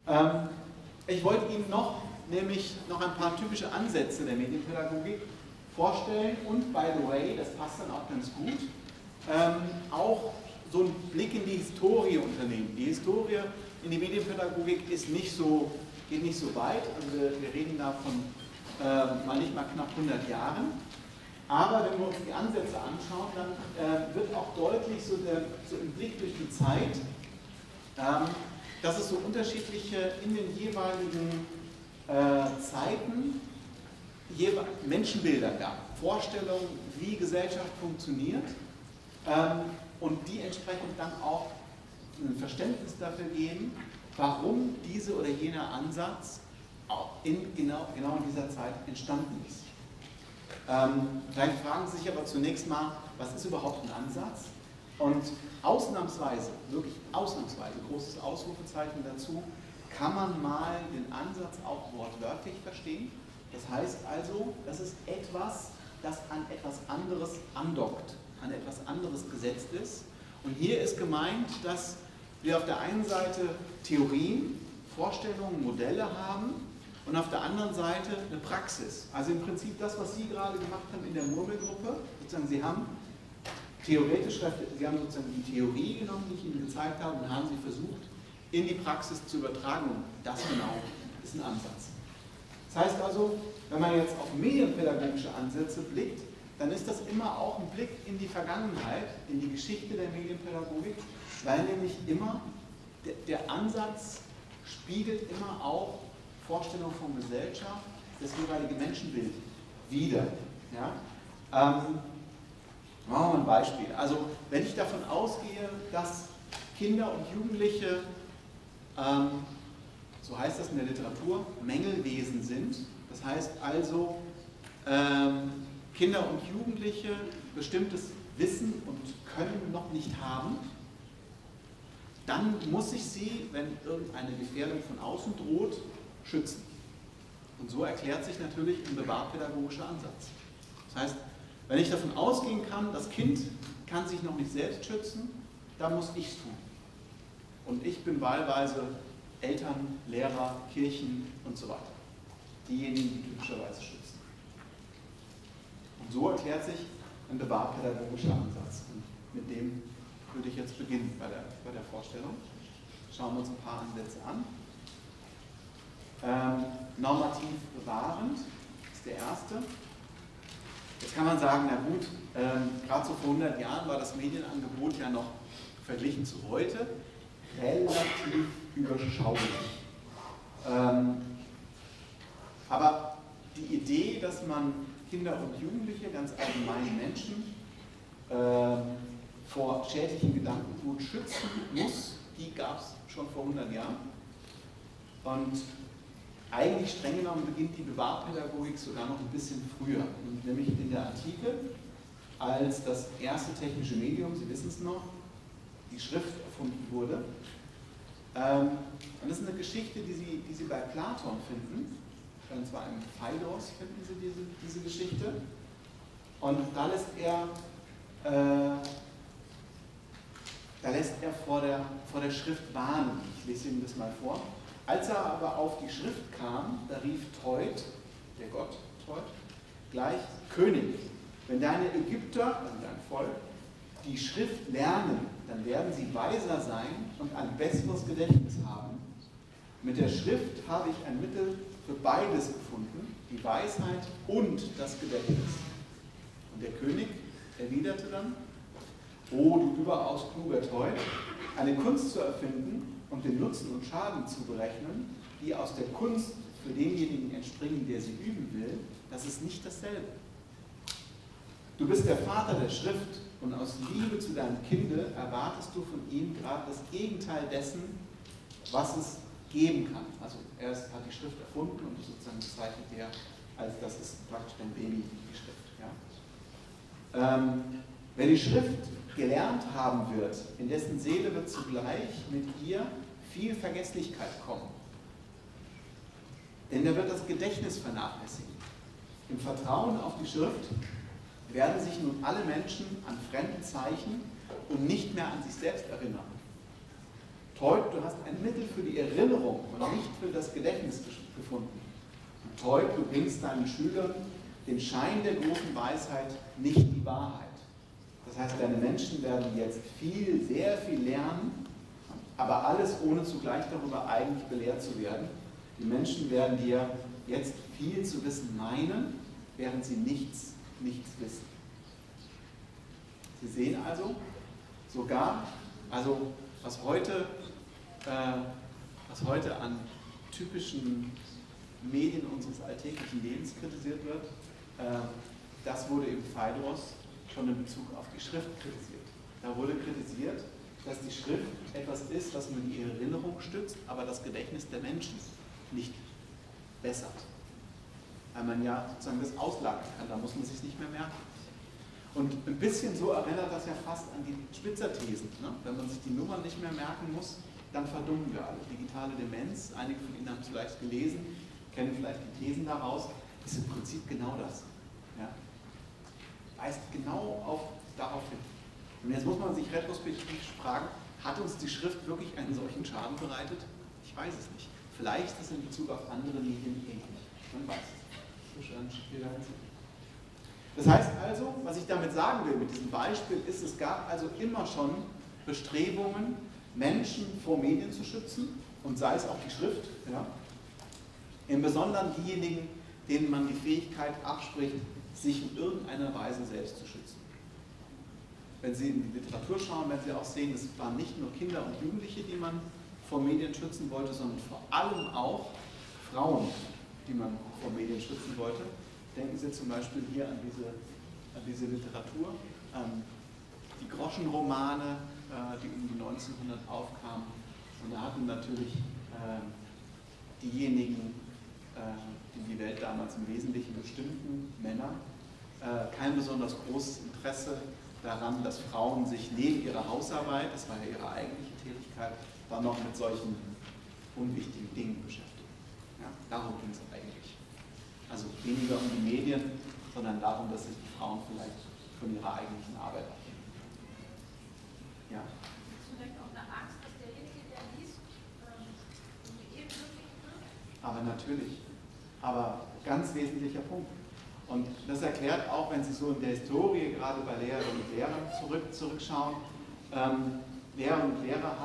Ich wollte Ihnen nämlich noch ein paar typische Ansätze der Medienpädagogik vorstellen und, by the way, das passt dann auch ganz gut, auch so einen Blick in die Historie unternehmen. Die Historie in die Medienpädagogik ist geht nicht so weit, also wir reden da von mal nicht mal knapp 100 Jahren, aber wenn wir uns die Ansätze anschauen, dann wird auch deutlich so im Blick durch die Zeit, dass es so unterschiedliche in den jeweiligen Zeiten Menschenbilder gab, Vorstellungen, wie Gesellschaft funktioniert und die entsprechend dann auch ein Verständnis dafür geben, warum dieser oder jener Ansatz auch genau in dieser Zeit entstanden ist. Vielleicht fragen Sie sich aber zunächst mal, was ist überhaupt ein Ansatz? Und ausnahmsweise, wirklich ausnahmsweise, großes Ausrufezeichen dazu, kann man mal den Ansatz auch wortwörtlich verstehen. Das heißt also, das ist etwas, das an etwas anderes andockt, an etwas anderes gesetzt ist. Und hier ist gemeint, dass wir auf der einen Seite Theorien, Vorstellungen, Modelle haben und auf der anderen Seite eine Praxis. Also im Prinzip das, was Sie gerade gemacht haben in der Murmelgruppe, sozusagen Sie haben theoretisch, Sie haben sozusagen die Theorie genommen, die ich Ihnen gezeigt habe, und haben sie versucht, in die Praxis zu übertragen. Und das genau ist ein Ansatz. Das heißt also, wenn man jetzt auf medienpädagogische Ansätze blickt, dann ist das immer auch ein Blick in die Vergangenheit, in die Geschichte der Medienpädagogik, weil nämlich immer der Ansatz spiegelt immer auch Vorstellungen von Gesellschaft, das jeweilige Menschenbild wider. Ja? Machen wir mal ein Beispiel. Also wenn ich davon ausgehe, dass Kinder und Jugendliche, so heißt das in der Literatur, Mängelwesen sind, das heißt also Kinder und Jugendliche bestimmtes Wissen und Können noch nicht haben, dann muss ich sie, wenn irgendeine Gefährdung von außen droht, schützen. Und so erklärt sich natürlich ein bewahrpädagogischer Ansatz. Das heißt, wenn ich davon ausgehen kann, das Kind kann sich noch nicht selbst schützen, dann muss ich es tun. Und ich bin wahlweise Eltern, Lehrer, Kirchen und so weiter. Diejenigen, die typischerweise schützen. Und so erklärt sich ein bewahrpädagogischer Ansatz. Und mit dem würde ich jetzt beginnen bei der Vorstellung. Schauen wir uns ein paar Ansätze an. Normativ bewahrend ist der erste. Jetzt kann man sagen, na gut, gerade so vor 100 Jahren war das Medienangebot ja noch verglichen zu heute relativ überschaulich. Aber die Idee, dass man Kinder und Jugendliche, ganz allgemein Menschen, vor schädlichem Gedankengut schützen muss, die gab es schon vor 100 Jahren. Und eigentlich streng genommen beginnt die Bewahrpädagogik sogar noch ein bisschen früher, nämlich in der Antike, als das erste technische Medium, Sie wissen es noch, die Schrift erfunden wurde. Und das ist eine Geschichte, die Sie bei Platon finden, und zwar im Phaedros finden Sie diese Geschichte. Und da lässt er vor der Schrift warnen. Ich lese Ihnen das mal vor. Als er aber auf die Schrift kam, da rief Theut, der Gott Theut, gleich: König, wenn deine Ägypter, also dein Volk, die Schrift lernen, dann werden sie weiser sein und ein besseres Gedächtnis haben. Mit der Schrift habe ich ein Mittel für beides gefunden, die Weisheit und das Gedächtnis. Und der König erwiderte dann: O du überaus kluger Theut, eine Kunst zu erfinden und den Nutzen und Schaden zu berechnen, die aus der Kunst für denjenigen entspringen, der sie üben will, das ist nicht dasselbe. Du bist der Vater der Schrift und aus Liebe zu deinem Kinde erwartest du von ihm gerade das Gegenteil dessen, was es geben kann. Also er hat die Schrift erfunden und sozusagen bezeichnet er als das ist praktisch dein Baby, die Schrift. Ja? Wer die Schrift gelernt haben wird, in dessen Seele wird zugleich mit ihr viel Vergesslichkeit kommen. Denn er wird das Gedächtnis vernachlässigen. Im Vertrauen auf die Schrift werden sich nun alle Menschen an fremden Zeichen und nicht mehr an sich selbst erinnern. Teut, du hast ein Mittel für die Erinnerung und nicht für das Gedächtnis gefunden. Teut, du bringst deinen Schülern den Schein der großen Weisheit, nicht die Wahrheit. Das heißt, deine Menschen werden jetzt sehr viel lernen, aber alles ohne zugleich darüber eigentlich belehrt zu werden. Die Menschen werden dir jetzt viel zu wissen meinen, während sie nichts wissen. Sie sehen also, sogar, also was heute an typischen Medien unseres alltäglichen Lebens kritisiert wird, das wurde im Phaedros schon in Bezug auf die Schrift kritisiert. Da wurde kritisiert, dass die Schrift etwas ist, was nur die Erinnerung stützt, aber das Gedächtnis der Menschen nicht bessert. Weil man ja sozusagen das auslagern kann, da muss man es sich nicht mehr merken. Und ein bisschen so erinnert das ja fast an die Spitzer-Thesen. Ne? Wenn man sich die Nummern nicht mehr merken muss, dann verdummen wir alle. Digitale Demenz, einige von Ihnen haben es vielleicht gelesen, kennen vielleicht die Thesen daraus, ist im Prinzip genau das. Ja? Weist genau darauf hin. Und jetzt muss man sich retrospektiv fragen, hat uns die Schrift wirklich einen solchen Schaden bereitet? Ich weiß es nicht. Vielleicht ist es in Bezug auf andere Medien ähnlich. Man weiß es nicht. Das heißt also, was ich damit sagen will mit diesem Beispiel, ist, es gab also immer schon Bestrebungen, Menschen vor Medien zu schützen, und sei es auch die Schrift, ja, im Besonderen diejenigen, denen man die Fähigkeit abspricht, sich in irgendeiner Weise selbst zu schützen. Wenn Sie in die Literatur schauen, werden Sie auch sehen, es waren nicht nur Kinder und Jugendliche, die man vor Medien schützen wollte, sondern vor allem auch Frauen, die man vor Medien schützen wollte. Denken Sie zum Beispiel hier an diese Literatur, die Groschenromane, die um die 1900 aufkamen. Und da hatten natürlich diejenigen, die die Welt damals im Wesentlichen bestimmten, Männer, kein besonders großes Interesse daran, dass Frauen sich neben ihrer Hausarbeit, das war ja ihre eigentliche Tätigkeit, dann noch mit solchen unwichtigen Dingen beschäftigen. Ja, darum ging es eigentlich. Also weniger um die Medien, sondern darum, dass sich die Frauen vielleicht von ihrer eigentlichen Arbeit abhängen. Ja. Ist vielleicht auch eine Angst, dass derjenige, der liest, irgendwie wirklich wird? Aber natürlich. Aber ganz wesentlicher Punkt. Und das erklärt auch, wenn Sie so in der Historie gerade bei Lehrerinnen und Lehrern zurückschauen, Lehrer und Lehrer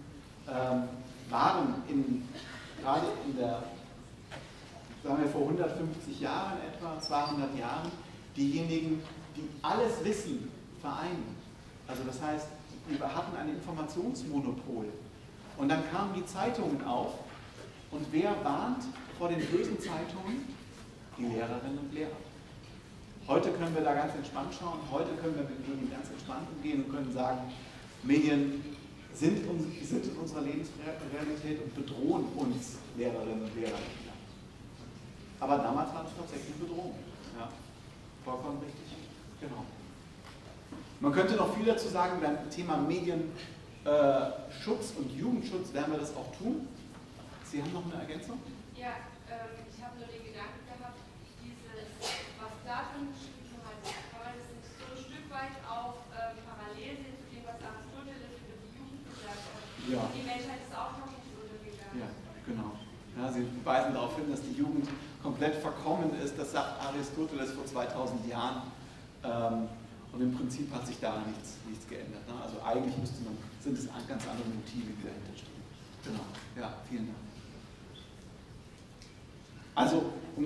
waren gerade in der, sagen wir vor 150 Jahren etwa, 200 Jahren, diejenigen, die alles Wissen vereinen. Also das heißt, wir hatten ein Informationsmonopol. Und dann kamen die Zeitungen auf, und wer warnt vor den bösen Zeitungen? Die Lehrerinnen und Lehrer. Heute können wir da ganz entspannt schauen, heute können wir mit Medien ganz entspannt umgehen und können sagen, Medien sind in unserer Lebensrealität und bedrohen uns Lehrerinnen und Lehrer. Aber damals war es tatsächlich eine Bedrohung. Ja, vollkommen richtig. Genau. Man könnte noch viel dazu sagen, beim Thema Medienschutz und Jugendschutz werden wir das auch tun. Sie haben noch eine Ergänzung? Ja, ich habe nur den Gedanken gehabt, was da drin geschrieben hat, kann man das nicht so ein Stück weit auch parallel sehen zu dem, was Aristoteles über die Jugend gesagt hat. Ja. Die Menschheit ist auch noch nicht untergegangen. Ja, genau. Ja, Sie weisen darauf hin, dass die Jugend komplett verkommen ist. Das sagt Aristoteles vor 2000 Jahren. Und im Prinzip hat sich daran nichts geändert. Ne? Also eigentlich sind es ganz andere Motive, die dahinter stehen. Genau. Ja, vielen Dank. Also um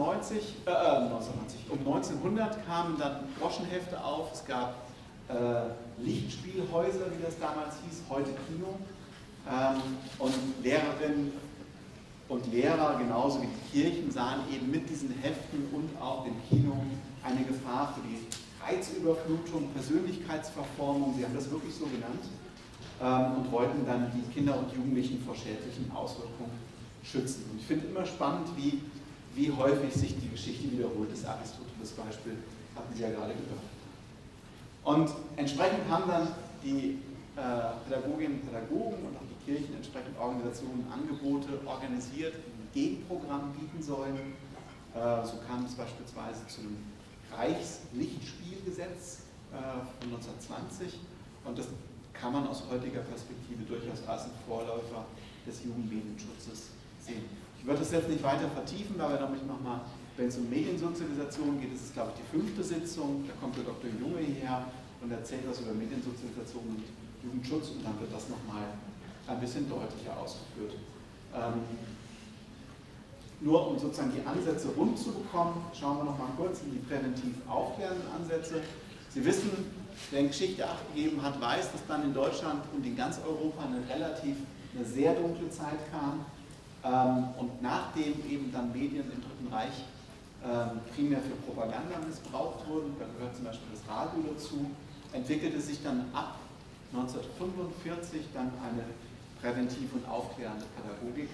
1900 kamen dann Groschenhefte auf, es gab Lichtspielhäuser, wie das damals hieß, heute Kino, und Lehrerinnen und Lehrer, genauso wie die Kirchen, sahen eben mit diesen Heften und auch dem Kino eine Gefahr für die Reizüberflutung, Persönlichkeitsverformung, sie haben das wirklich so genannt, und wollten dann die Kinder und Jugendlichen vor schädlichen Auswirkungen schützen. Und ich finde immer spannend, wie häufig sich die Geschichte wiederholt. Das Aristoteles-Beispiel hatten Sie ja gerade gehört. Und entsprechend haben dann die Pädagoginnen und Pädagogen und auch die Kirchen entsprechend Organisationen Angebote organisiert, die ein Gegenprogramm bieten sollen. So kam es beispielsweise zu einem Reichslichtspielgesetz von 1920. Und das kann man aus heutiger Perspektive durchaus als ein Vorläufer des Jugendmedienschutzes sehen. Ich würde das jetzt nicht weiter vertiefen, weil wir damit nochmal, wenn es um Mediensozialisation geht, ist es, glaube ich, die 5. Sitzung, da kommt der Dr. Junge her und erzählt was über Mediensozialisation und Jugendschutz und dann wird das nochmal ein bisschen deutlicher ausgeführt. Nur um sozusagen die Ansätze rund zu bekommen, schauen wir nochmal kurz in die präventiv aufklärenden Ansätze. Sie wissen, wer in Geschichte Acht gegeben hat, weiß, dass dann in Deutschland und in ganz Europa eine sehr dunkle Zeit kam. Und nachdem eben dann Medien im Dritten Reich primär für Propaganda missbraucht wurden, da gehört zum Beispiel das Radio dazu, entwickelte sich dann ab 1945 dann eine präventiv und aufklärende Pädagogik,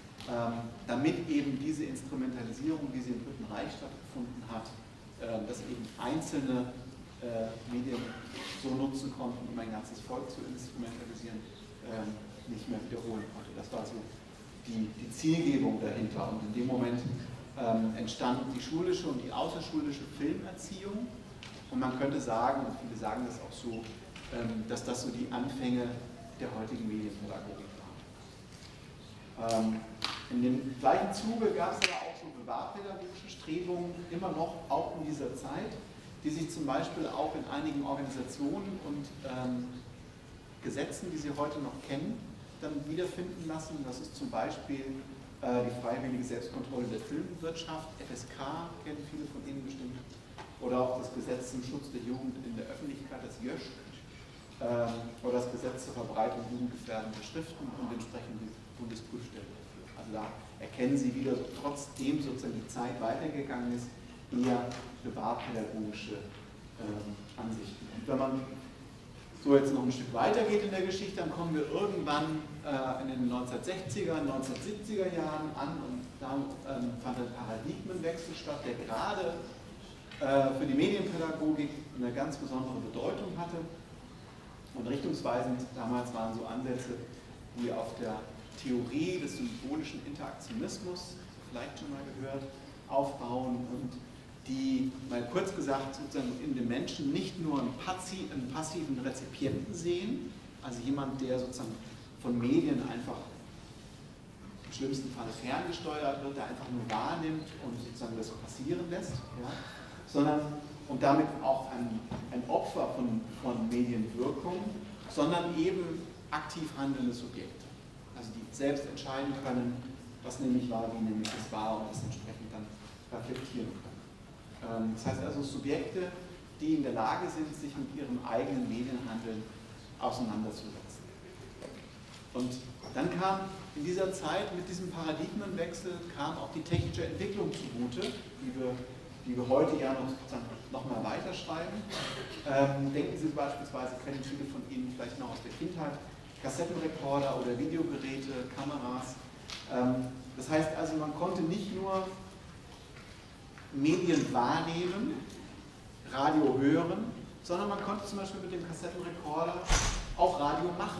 damit eben diese Instrumentalisierung, wie sie im Dritten Reich stattgefunden hat, dass eben einzelne Medien so nutzen konnten, um ein ganzes Volk zu instrumentalisieren, nicht mehr wiederholen konnte. Das war so die Zielgebung dahinter. Und in dem Moment entstand die schulische und die außerschulische Filmerziehung. Und man könnte sagen, und viele sagen das auch so, dass das so die Anfänge der heutigen Medienpädagogik waren. In dem gleichen Zuge gab es aber auch so bewahrpädagogische Strebungen, immer noch, auch in dieser Zeit, die sich zum Beispiel auch in einigen Organisationen und Gesetzen, die Sie heute noch kennen, dann wiederfinden lassen. Das ist zum Beispiel die freiwillige Selbstkontrolle der Filmwirtschaft, FSK, kennen viele von Ihnen bestimmt, oder auch das Gesetz zum Schutz der Jugend in der Öffentlichkeit, das JÖSC, oder das Gesetz zur Verbreitung jugendgefährdender Schriften und entsprechend die Bundesprüfstelle dafür. Also da erkennen Sie wieder, trotzdem sozusagen die Zeit weitergegangen ist, eher bewahrpädagogische Ansichten. Und wenn man so jetzt noch ein Stück weiter geht in der Geschichte, dann kommen wir irgendwann in den 1960er, 1970er Jahren an und da fand ein Paradigmenwechsel statt, der gerade für die Medienpädagogik eine ganz besondere Bedeutung hatte. Und richtungsweisend damals waren so Ansätze, die auf der Theorie des symbolischen Interaktionismus, vielleicht schon mal gehört, aufbauen und die, mal kurz gesagt, sozusagen in dem Menschen nicht nur einen passiven Rezipienten sehen, also jemand, der sozusagen von Medien einfach im schlimmsten Fall ferngesteuert wird, der einfach nur wahrnimmt und sozusagen das passieren lässt, ja, sondern und damit auch ein Opfer von Medienwirkung, sondern eben aktiv handelnde Subjekte, also die selbst entscheiden können, was nämlich war, wie nämlich es war und das entsprechend dann reflektieren können. Das heißt also Subjekte, die in der Lage sind, sich mit ihrem eigenen Medienhandeln auseinanderzusetzen. Und dann kam in dieser Zeit mit diesem Paradigmenwechsel kam auch die technische Entwicklung zugute, die wir heute ja noch mal weiterschreiben. Denken Sie beispielsweise, kennen viele von Ihnen vielleicht noch aus der Kindheit, Kassettenrekorder oder Videogeräte, Kameras. Das heißt also, man konnte nicht nur Medien wahrnehmen, Radio hören, sondern man konnte zum Beispiel mit dem Kassettenrekorder auch Radio machen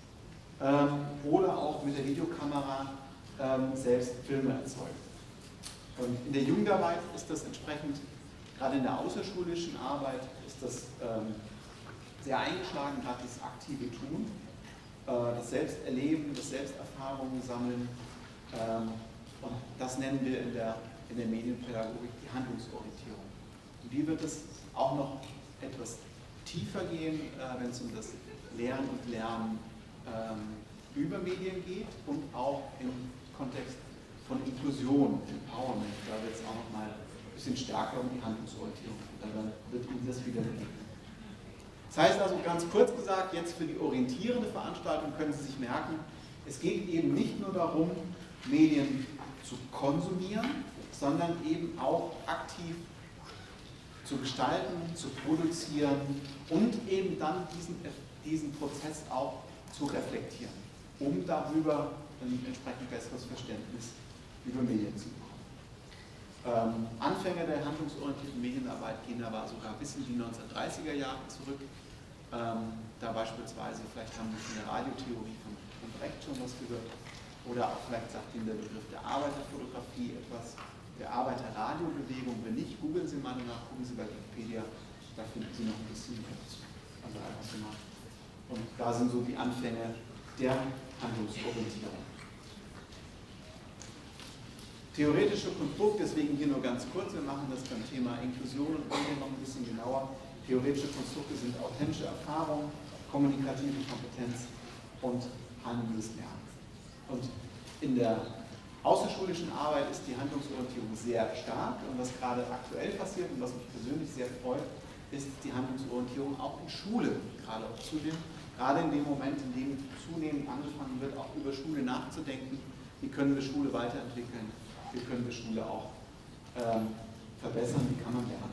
oder auch mit der Videokamera selbst Filme erzeugen. Und in der Jugendarbeit ist das entsprechend, gerade in der außerschulischen Arbeit, ist das sehr eingeschlagen, gerade das aktive Tun, das Selbsterleben, das Selbsterfahrungen sammeln und das nennen wir in der Medienpädagogik die Handlungsorientierung. Und die wird es auch noch etwas tiefer gehen, wenn es um das Lehren und Lernen über Medien geht und auch im Kontext von Inklusion, Empowerment. Da wird es auch noch mal ein bisschen stärker um die Handlungsorientierung gehen. Dann wird Ihnen das wieder begegnen. Das heißt also ganz kurz gesagt, jetzt für die orientierende Veranstaltung können Sie sich merken, es geht eben nicht nur darum, Medien zu konsumieren, sondern eben auch aktiv zu gestalten, zu produzieren und eben dann diesen Prozess auch zu reflektieren, um darüber ein entsprechend besseres Verständnis über Medien zu bekommen. Anfänger der handlungsorientierten Medienarbeit gehen aber sogar bis in die 1930er Jahre zurück. Da beispielsweise, vielleicht haben Sie von der Radiotheorie von Brecht schon was gehört, oder auch vielleicht sagt Ihnen der Begriff der Arbeiterfotografie etwas. Der Arbeiterradiobewegung, wenn nicht, googeln Sie mal nach, gucken Sie bei Wikipedia, da finden Sie noch ein bisschen dazu. Also einfach so mal Und da sind so die Anfänge der Handlungsorientierung. Theoretische Konstrukte, deswegen hier nur ganz kurz, wir machen das beim Thema Inklusion und Bildung noch ein bisschen genauer. Theoretische Konstrukte sind authentische Erfahrung, kommunikative Kompetenz und handelndes Lernen. Und in der außerschulischen Arbeit ist die Handlungsorientierung sehr stark, und was gerade aktuell passiert und was mich persönlich sehr freut, ist die Handlungsorientierung auch in Schule gerade auch zunehmend, gerade in dem Moment, in dem zunehmend angefangen wird, auch über Schule nachzudenken, wie können wir Schule weiterentwickeln, wie können wir Schule auch verbessern, wie kann man lernen.